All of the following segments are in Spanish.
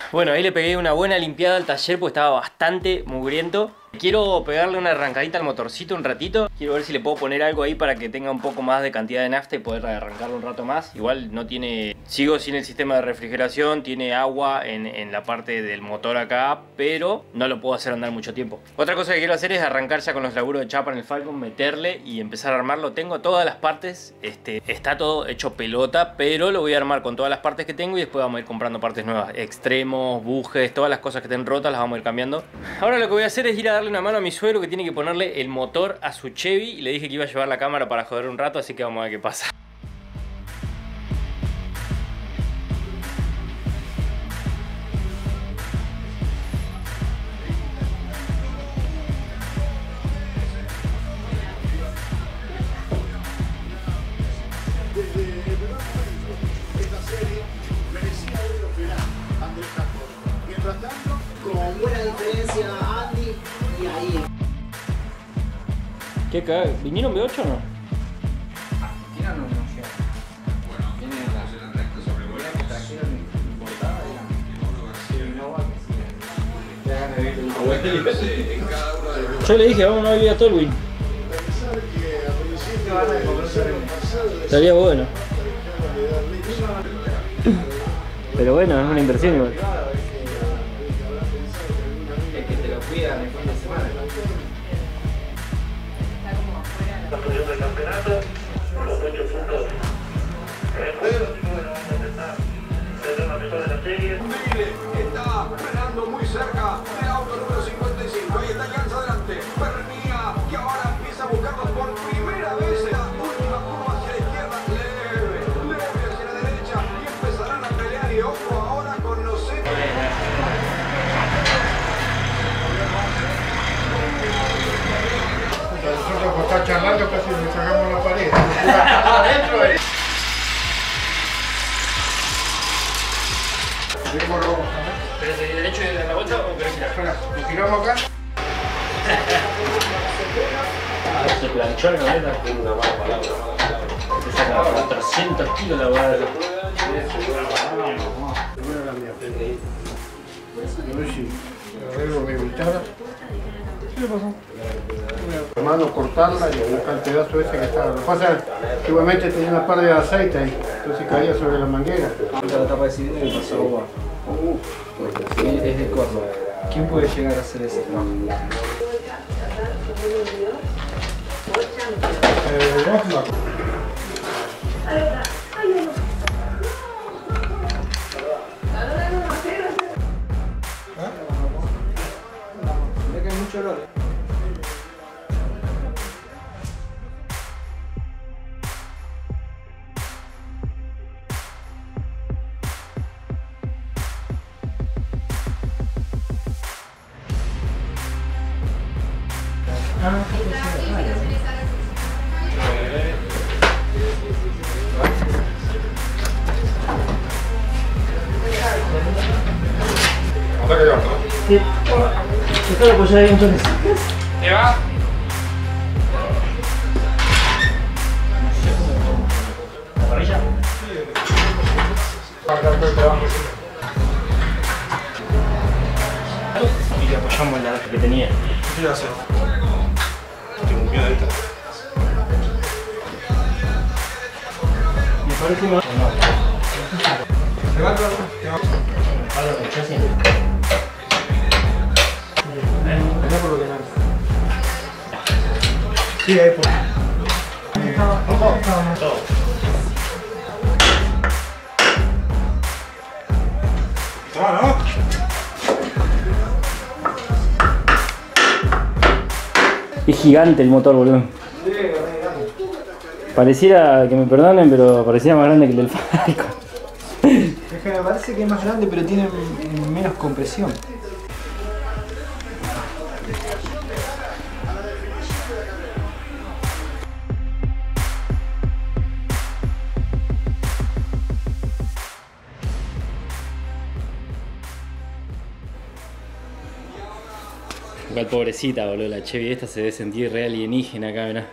Bueno, ahí le pegué una buena limpiada al taller porque estaba bastante mugriento. Quiero pegarle una arrancadita al motorcito un ratito. Quiero ver si le puedo poner algo ahí para que tenga un poco más de cantidad de nafta y poder arrancarlo un rato más. Igual no tiene... Sigo sin el sistema de refrigeración, tiene agua en la parte del motor acá, pero no lo puedo hacer andar mucho tiempo. Otra cosa que quiero hacer es arrancar ya con los laburos de chapa en el Falcon, meterle y empezar a armarlo. Tengo todas las partes, está todo hecho pelota, pero lo voy a armar con todas las partes que tengo y después vamos a ir comprando partes nuevas. Extremos, bujes, todas las cosas que estén rotas las vamos a ir cambiando. Ahora lo que voy a hacer es ir a darle una mano a mi suegro que tiene que ponerle el motor a su Chevy y le dije que iba a llevar la cámara para joder un rato, así que vamos a ver qué pasa. Con buena diferencia Andy y ahí. ¿Qué caga? ¿Vinieron B8 o no? Argentina no llega. Bueno, viene la seguridad que trajeron importada y Innova que sí. Yo le dije, vamos a ir a Tolwyn. Estaría bueno. Pero bueno, es una inversión igual. Es que te lo cuidan el fin de semana. La posición del campeonato, los 8 puntos en el juego, bueno, vamos a intentar tener la mejor de la serie. Está frenando muy cerca del auto número 55. Ahí está Jans adelante. Pernía, que ahora empieza a buscarlos por primera vez en la última curva hacia la izquierda. Leve hacia la derecha. Y empezarán a pelear. Y ojo ahora con los centros. Nosotros por estar charlando casi nos sacamos la pared. Adentro ahí. ¿Pero de derecho de la vuelta o querés girar? Bueno, nos tiramos acá. Se planchó la camioneta. Tiene una mala palabra. Te saca 400 kilos la boda. Primero la mía. A ver si arreglo mi ventana. ¿Qué le pasó? Hermano, cortarla y buscar el pedazo ese que estaba. Lo que pasa es que igualmente tenía una parte de aceite ahí, entonces caía sobre la manguera. La tapa de cilindro y pasó agua. Es de Córdoba. ¿Quién puede llegar a hacer ese trabajo? Mira que hay mucho olor. Sí. Déjalo apoyar ahí entonces. ¿Te va? ¿La parrilla? Y le apoyamos la que tenía. ¿Qué iba a hacer? Tengo miedo de esto. Me parece más. No. Levanta. Algo que yo sí. Por lo que nada. Sí, ahí por. Todo. Toma, ¿no? Es gigante el motor, boludo. Pareciera, que me perdonen, pero pareciera más grande que el del Falcon. Es que me parece que es más grande, pero tiene menos compresión. Igual pobrecita, boludo, la Chevy esta se debe sentir re alienígena acá, mirá.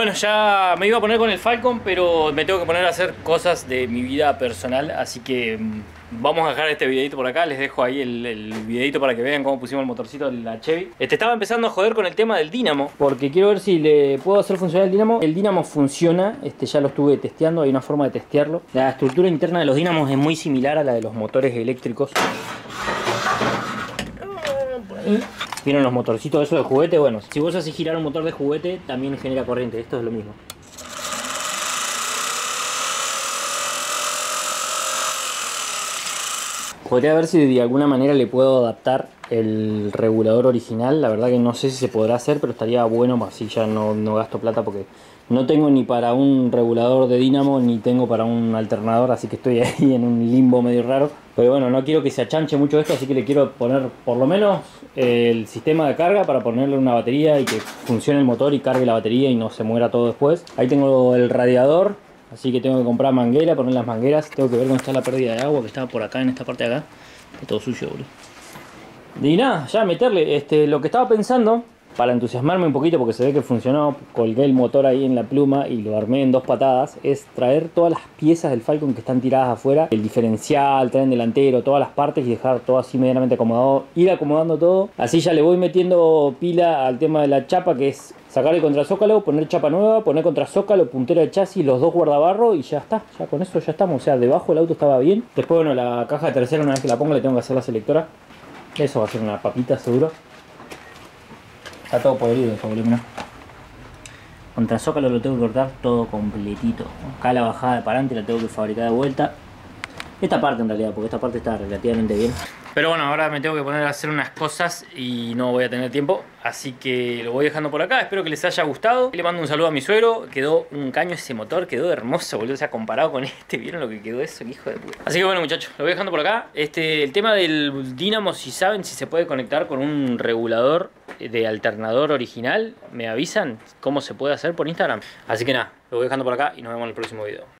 Bueno, ya me iba a poner con el Falcon, pero me tengo que poner a hacer cosas de mi vida personal, así que vamos a dejar este videito por acá. Les dejo ahí el videito para que vean cómo pusimos el motorcito de la Chevy. Estaba empezando a joder con el tema del dínamo, porque quiero ver si le puedo hacer funcionar el dínamo. El dínamo funciona, ya lo estuve testeando, hay una forma de testearlo. La estructura interna de los dínamos es muy similar a la de los motores eléctricos. ¿Vieron los motorcitos esos de juguete? Bueno, si vos haces girar un motor de juguete, también genera corriente. Esto es lo mismo. Podría ver si de alguna manera le puedo adaptar el regulador original. La verdad que no sé si se podrá hacer, pero estaría bueno, así ya no gasto plata, porque no tengo ni para un regulador de dínamo ni tengo para un alternador, así que estoy ahí en un limbo medio raro. Pero bueno, no quiero que se achanche mucho esto, así que le quiero poner por lo menos el sistema de carga para ponerle una batería y que funcione el motor y cargue la batería y no se muera todo después. Ahí tengo el radiador, así que tengo que comprar manguera, poner las mangueras. Tengo que ver dónde está la pérdida de agua, que está por acá, en esta parte de acá. Está todo sucio, boludo. Y nada, ya meterle lo que estaba pensando, para entusiasmarme un poquito porque se ve que funcionó, colgué el motor ahí en la pluma y lo armé en 2 patadas, es traer todas las piezas del Falcon que están tiradas afuera, el diferencial, tren delantero, todas las partes y dejar todo así medianamente acomodado, ir acomodando todo, así ya le voy metiendo pila al tema de la chapa, que es sacar el contrazócalo, poner chapa nueva, poner contrazócalo, puntera de chasis, los 2 guardabarros y ya está, ya con eso ya estamos, o sea, debajo el auto estaba bien. Después bueno, la caja de tercera, una vez que la pongo le tengo que hacer la selectora, eso va a ser una papita seguro. Está todo podrido eso, boludo, mirá. Contrazócalo lo tengo que cortar todo completito. Acá la bajada de parante la tengo que fabricar de vuelta. Esta parte en realidad, porque esta parte está relativamente bien. Pero bueno, ahora me tengo que poner a hacer unas cosas y no voy a tener tiempo. Así que lo voy dejando por acá. Espero que les haya gustado. Le mando un saludo a mi suegro. Quedó un caño ese motor. Quedó hermoso, boludo. O sea, comparado con este. ¿Vieron lo que quedó eso? Hijo de puta. Así que bueno, muchachos. Lo voy dejando por acá. El tema del dínamo, si saben si se puede conectar con un regulador de alternador original, me avisan cómo se puede hacer por Instagram. Así que nada, lo voy dejando por acá y nos vemos en el próximo video.